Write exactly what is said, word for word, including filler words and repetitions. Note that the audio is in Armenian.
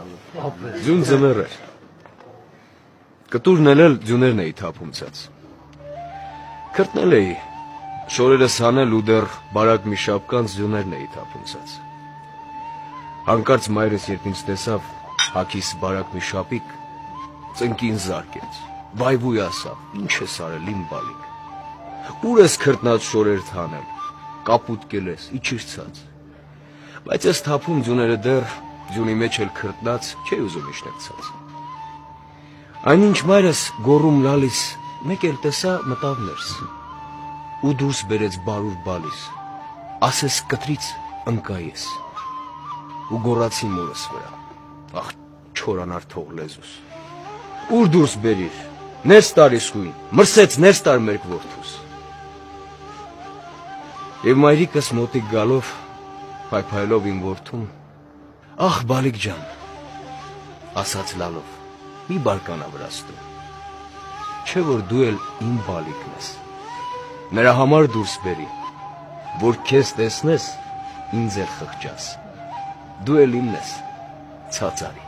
Ձյուն ձմեռ էր։ Կտուրն էլ ձյուներն էի թափում ցած։ Քրտնել էի, շորերս հանել ու դեռ բարակ մի շապկանց ձյուներն էի թափում ցած։ Հանկարծ մայրս երբ ինձ տեսավ, հագիս բարակ մի շապիկ, ծնկին զարկեց, վայվույ ասավ, ինչ ես արել իմ բալիկ։ Ուր ես քրտնած շորերդ հանել, կապուտկել ես, իջիր ցած։ Բայց ես թափում ձյուները դեռ ձյունի մեջ էլ քրտնած չէի ուզում իջնել ցած։ Այնինչ մայրս գոռում լալիս, մեկ էլ տեսա մտավ ներս ու դուրս բերեց բարուր բալիս, ասես կտրից ընկա ես ու գոռացի մորս վրա, ախ չորանար թող լեզուս, ուր դուրս բերիր, ներս տար իսկույն, մրսեց ներս տար մեր որդուս։ Եվ մայրիկս մոտիկ գալով, փայփայելով իմ որդուն, ախ բալիկ ջան, ասաց լալով, մի բարկանա վրաստու, չէ որ դու էլ իմ բալիկն ես, նրա համար դուրս բերի, որ քեզ տեսնես, ինձ էլ խղճաս, դու էլ իմն ես, ցած արի։